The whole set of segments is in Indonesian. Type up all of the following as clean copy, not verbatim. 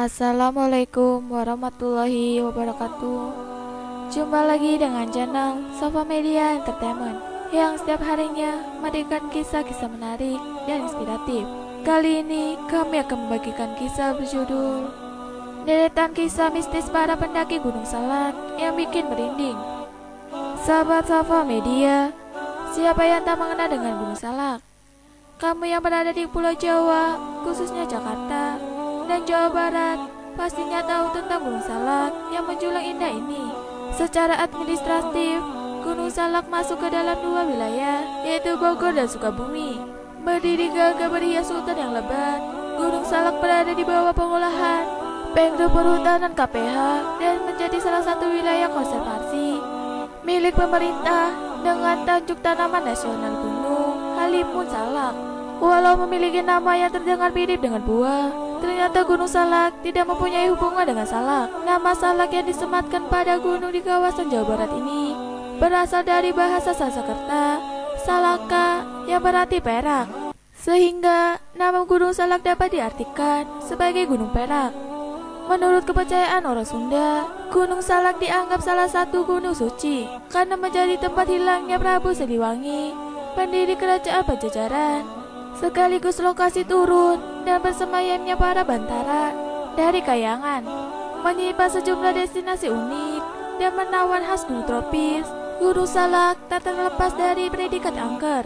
Assalamualaikum warahmatullahi wabarakatuh. Jumpa lagi dengan channel Sofa Media Entertainment yang setiap harinya memberikan kisah-kisah menarik dan inspiratif. Kali ini kami akan membagikan kisah berjudul Deretan Kisah Mistis Para Pendaki Gunung Salak yang bikin merinding. Sahabat Sofa Media, siapa yang tak mengenal dengan Gunung Salak? Kamu yang berada di Pulau Jawa, khususnya Jakarta dan Jawa Barat, pastinya tahu tentang Gunung Salak yang menjulang indah ini. Secara administratif, Gunung Salak masuk ke dalam dua wilayah, yaitu Bogor dan Sukabumi. Berdiri gagah berhias hutan yang lebat, Gunung Salak berada di bawah pengolahan Pemda Perhutanan KPH dan menjadi salah satu wilayah konservasi milik pemerintah dengan tajuk Tanaman Nasional Gunung Halimun Salak. Walau memiliki nama yang terdengar mirip dengan buah, ternyata Gunung Salak tidak mempunyai hubungan dengan salak. Nama salak yang disematkan pada gunung di kawasan Jawa Barat ini berasal dari bahasa Sanskerta, salaka, yang berarti perak. Sehingga nama Gunung Salak dapat diartikan sebagai Gunung Perak. Menurut kepercayaan orang Sunda, Gunung Salak dianggap salah satu gunung suci karena menjadi tempat hilangnya Prabu Siliwangi, pendiri kerajaan Pajajaran, sekaligus lokasi turun dan bersemayamnya para bantara dari Kayangan. Menyimpan sejumlah destinasi unik dan menawan khas gunung tropis, Gunung Salak tak terlepas dari predikat angker.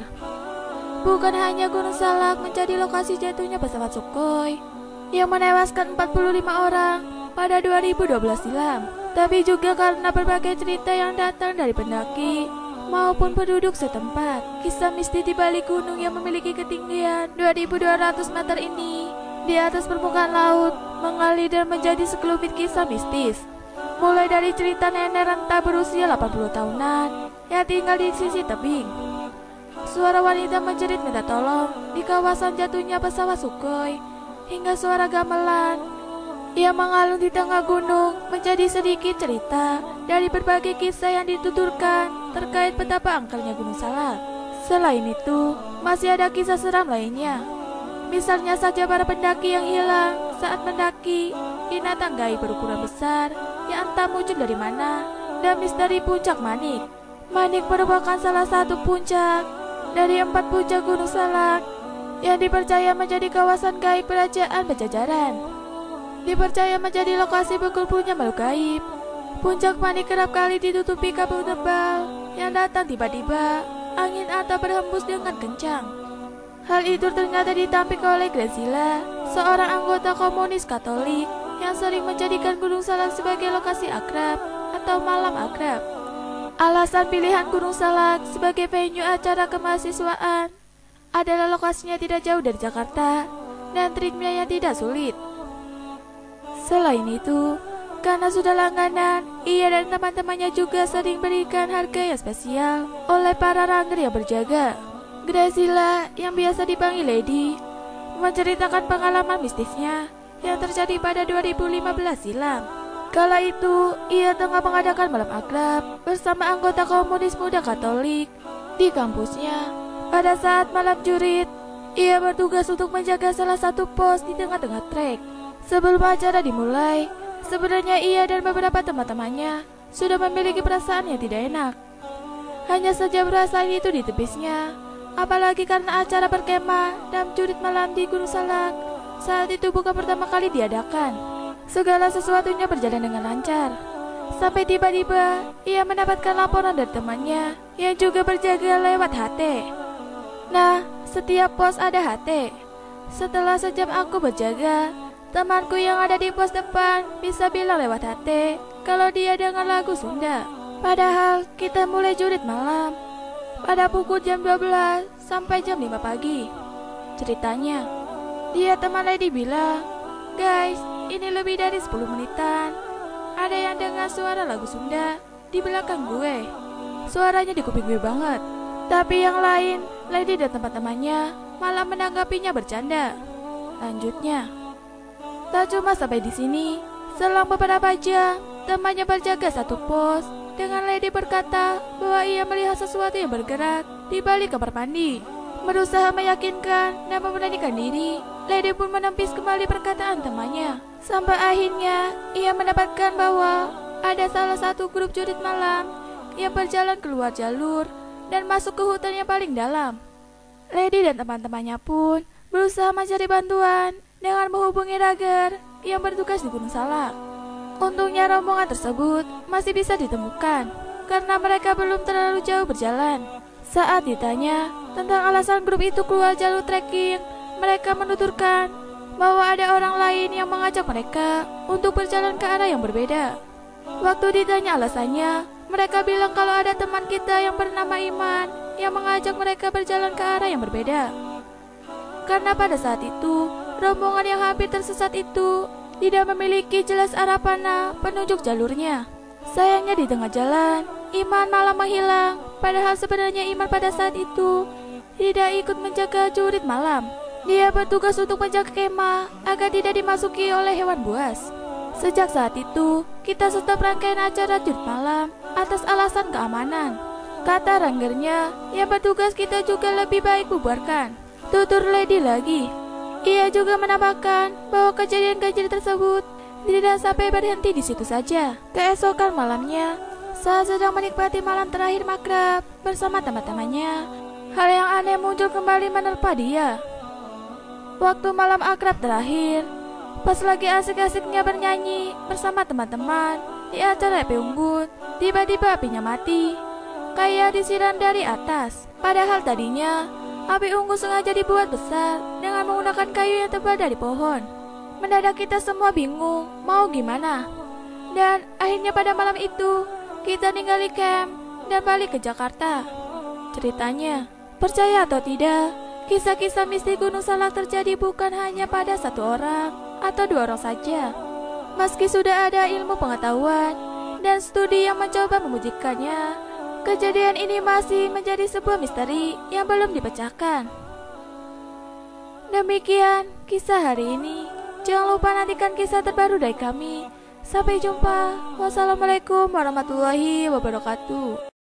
Bukan hanya Gunung Salak menjadi lokasi jatuhnya pesawat Sukhoi yang menewaskan 45 orang pada 2012 silam, tapi juga karena berbagai cerita yang datang dari pendaki maupun penduduk setempat. Kisah mistis di balik gunung yang memiliki ketinggian 2200 meter ini di atas permukaan laut mengalir dan menjadi sekelumit kisah mistis. Mulai dari cerita nenek renta berusia 80 tahunan yang tinggal di sisi tebing, suara wanita menjerit minta tolong di kawasan jatuhnya pesawat Sukhoi, hingga suara gamelan yang mengalun di tengah gunung, menjadi sedikit cerita dari berbagai kisah yang dituturkan terkait betapa angkernya Gunung Salak. Selain itu, masih ada kisah seram lainnya. Misalnya saja para pendaki yang hilang saat mendaki, binatang gaib berukuran besar yang entah muncul dari mana, dan misteri puncak Manik. Manik merupakan salah satu puncak dari 4 puncak Gunung Salak yang dipercaya menjadi kawasan gaib kerajaan Pajajaran. Dipercaya menjadi lokasi berkumpulnya makhluk gaib. Puncak Manik kerap kali ditutupi kabut tebal yang datang tiba-tiba, angin atau berhembus dengan kencang. Hal itu ternyata ditampik oleh Graciela, seorang anggota komunis Katolik yang sering menjadikan Gunung Salak sebagai lokasi akrab atau malam akrab. Alasan pilihan Gunung Salak sebagai venue acara kemahasiswaan adalah lokasinya tidak jauh dari Jakarta dan triknya yang tidak sulit. Selain itu, karena sudah langganan, ia dan teman-temannya juga sering berikan harga yang spesial oleh para ranger yang berjaga. Graciela, yang biasa dipanggil Lady, menceritakan pengalaman mistisnya yang terjadi pada 2015 silam. Kala itu, ia tengah mengadakan malam akrab bersama anggota komunis muda Katolik di kampusnya. Pada saat malam jurit, ia bertugas untuk menjaga salah satu pos di tengah-tengah trek. Sebelum acara dimulai, sebenarnya ia dan beberapa teman-temannya sudah memiliki perasaan yang tidak enak. Hanya saja perasaan itu ditepisnya, apalagi karena acara berkemah dan jurit malam di Gunung Salak saat itu bukan pertama kali diadakan. Segala sesuatunya berjalan dengan lancar, sampai tiba-tiba ia mendapatkan laporan dari temannya yang juga berjaga lewat HT. Nah, setiap pos ada HT. Setelah sejam aku berjaga, temanku yang ada di pos depan bisa bilang lewat HT kalau dia dengar lagu Sunda. Padahal kita mulai jurit malam pada pukul jam 12 sampai jam 5 pagi. Ceritanya, dia teman Lady bilang, "Guys, ini lebih dari 10 menitan. Ada yang dengar suara lagu Sunda di belakang gue. Suaranya di kuping gue banget." Tapi yang lain, Lady dan teman-temannya malah menanggapinya bercanda. Lanjutnya, tak cuma sampai di sini. Selang beberapa jam, temannya berjaga satu pos dengan Lady berkata bahwa ia melihat sesuatu yang bergerak di balik kamar mandi. Berusaha meyakinkan dan memberanikan diri, Lady pun menepis kembali perkataan temannya. Sampai akhirnya ia mendapatkan bahwa ada salah satu grup jurit malam yang berjalan keluar jalur dan masuk ke hutan yang paling dalam. Lady dan teman-temannya pun berusaha mencari bantuan dengan menghubungi Rager yang bertugas di Gunung Salak. Untungnya rombongan tersebut masih bisa ditemukan karena mereka belum terlalu jauh berjalan. Saat ditanya tentang alasan grup itu keluar jalur trekking, mereka menuturkan bahwa ada orang lain yang mengajak mereka untuk berjalan ke arah yang berbeda. Waktu ditanya alasannya, mereka bilang kalau ada teman kita yang bernama Iman yang mengajak mereka berjalan ke arah yang berbeda. Karena pada saat itu, rombongan yang hampir tersesat itu tidak memiliki jelas arah panah penunjuk jalurnya. Sayangnya di tengah jalan, Iman malah menghilang, padahal sebenarnya Iman pada saat itu tidak ikut menjaga jurit malam. Dia bertugas untuk menjaga kemah agar tidak dimasuki oleh hewan buas. Sejak saat itu, kita stop rangkaian acara jurit malam atas alasan keamanan. Kata Rangernya, yang bertugas kita juga lebih baik bubarkan. Tutur Lady lagi. Ia juga menambahkan bahwa kejadian ganjil tersebut tidak sampai berhenti di situ saja. Keesokan malamnya, saat sedang menikmati malam terakhir makrab bersama teman-temannya, hal yang aneh muncul kembali menerpa dia. Waktu malam akrab terakhir, pas lagi asik-asiknya bernyanyi bersama teman-teman di acara api unggun, tiba-tiba apinya mati, kayak disiram dari atas. Padahal tadinya api unggun sengaja dibuat besar dengan menggunakan kayu yang tebal dari pohon. Mendadak kita semua bingung mau gimana. Dan akhirnya pada malam itu kita ninggali camp dan balik ke Jakarta. Ceritanya, percaya atau tidak, kisah-kisah mistis Gunung Salak terjadi bukan hanya pada satu orang atau dua orang saja. Meski sudah ada ilmu pengetahuan dan studi yang mencoba membuktikannya, kejadian ini masih menjadi sebuah misteri yang belum dipecahkan. Demikian kisah hari ini. Jangan lupa nantikan kisah terbaru dari kami. Sampai jumpa. Wassalamualaikum warahmatullahi wabarakatuh.